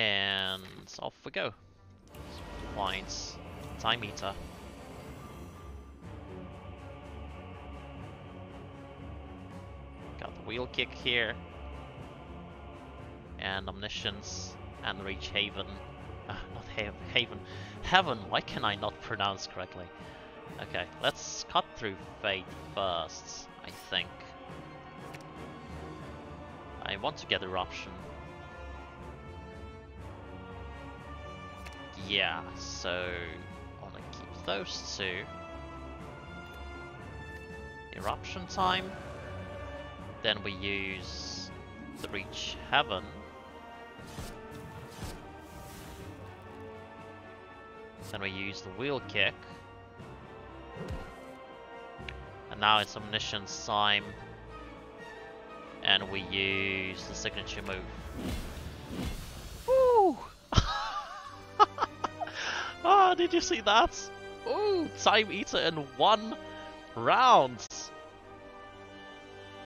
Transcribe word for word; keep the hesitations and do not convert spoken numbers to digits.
And off we go. Points. Time meter. Got the wheel kick here. And Omniscience. And reach Haven. Uh, not ha Haven. Heaven. Why can I not pronounce correctly? Okay, let's cut through Fate first, I think. I want to get Eruption. Yeah, so I want to keep those two. Eruption time. Then we use the Reach Heaven. Then we use the Wheel Kick. And now it's Omniscience time. And we use the signature move. Woo! Ah, did you see that? Ooh, Time Eater in one round!